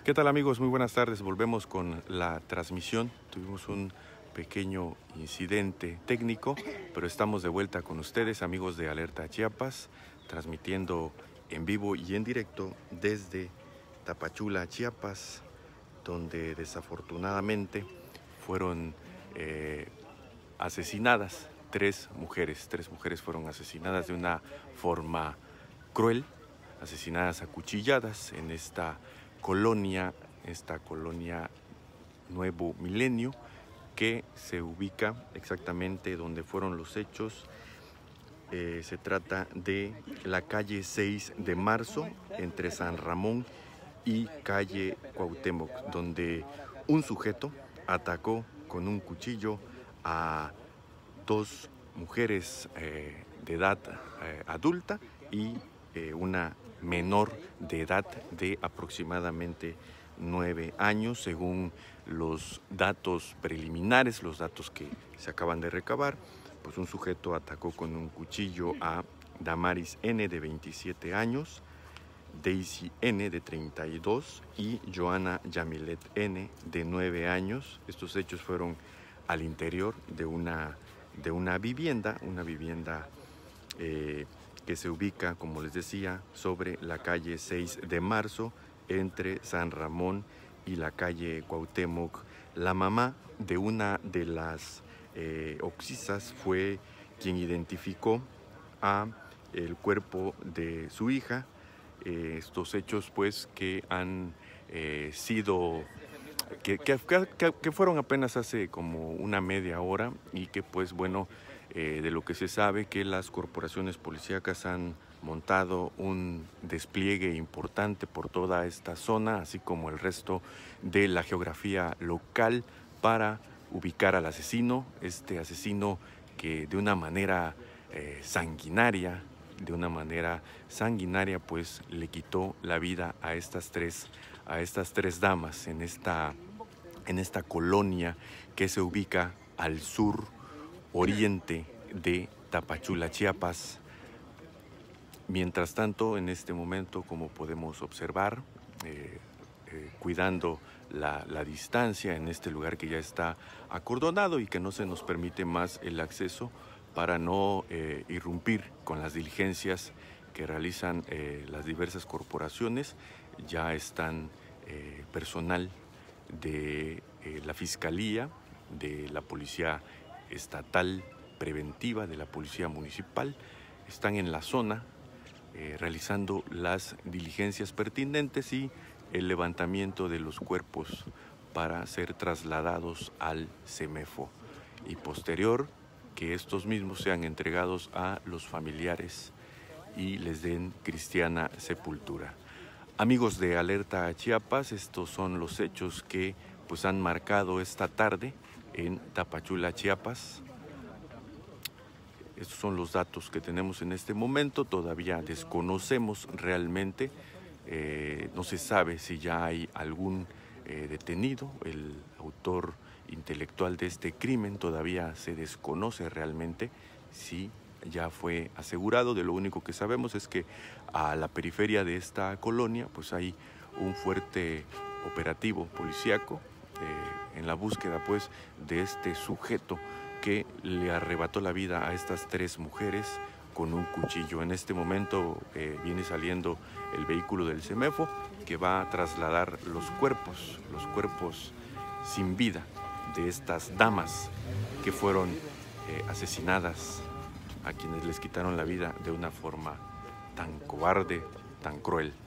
¿Qué tal, amigos? Muy buenas tardes. Volvemos con la transmisión. Tuvimos un pequeño incidente técnico, pero estamos de vuelta con ustedes, amigos de Alerta Chiapas, transmitiendo en vivo y en directo desde Tapachula, Chiapas, donde desafortunadamente fueron asesinadas tres mujeres. Tres mujeres fueron asesinadas de una forma cruel, asesinadas a cuchilladas en esta colonia Nuevo Milenio, que se ubica exactamente donde fueron los hechos. Se trata de la calle 6 de marzo, entre San Ramón y calle Cuauhtémoc, donde un sujeto atacó con un cuchillo a dos mujeres de edad adulta y una menor de edad de aproximadamente 9 años, según los datos preliminares, los datos que se acaban de recabar. Pues un sujeto atacó con un cuchillo a Damaris N, de 27 años, Daisy N, de 32, y Joana Yamilet N, de 9 años. Estos hechos fueron al interior de una vivienda, que se ubica, como les decía, sobre la calle 6 de marzo, entre San Ramón y la calle Cuauhtémoc. La mamá de una de las occisas fue quien identificó a el cuerpo de su hija. Estos hechos, pues, que han sido... Que fueron apenas hace como una media hora, y que, pues bueno, de lo que se sabe, que las corporaciones policíacas han montado un despliegue importante por toda esta zona, así como el resto de la geografía local, para ubicar al asesino, este asesino que de una manera sanguinaria, pues le quitó la vida a estas tres damas en esta colonia que se ubica al sur oriente de Tapachula, Chiapas. Mientras tanto, en este momento, como podemos observar, cuidando la distancia en este lugar que ya está acordonado y que no se nos permite más el acceso para no irrumpir con las diligencias que realizan las diversas corporaciones. Ya están personal de la Fiscalía, de la Policía Estatal Preventiva, de la Policía Municipal, están en la zona realizando las diligencias pertinentes y el levantamiento de los cuerpos para ser trasladados al CEMEFO, y posterior que estos mismos sean entregados a los familiares y les den cristiana sepultura. Amigos de Alerta Chiapas, estos son los hechos que pues han marcado esta tarde en Tapachula, Chiapas. Estos son los datos que tenemos en este momento. Todavía desconocemos realmente, no se sabe si ya hay algún detenido. El autor intelectual de este crimen todavía se desconoce realmente si ya fue asegurado. De lo único que sabemos es que a la periferia de esta colonia pues hay un fuerte operativo policíaco en la búsqueda pues de este sujeto que le arrebató la vida a estas tres mujeres con un cuchillo. En este momento viene saliendo el vehículo del CEMEFO, que va a trasladar los cuerpos sin vida de estas damas que fueron asesinadas, a quienes les quitaron la vida de una forma tan cobarde, tan cruel.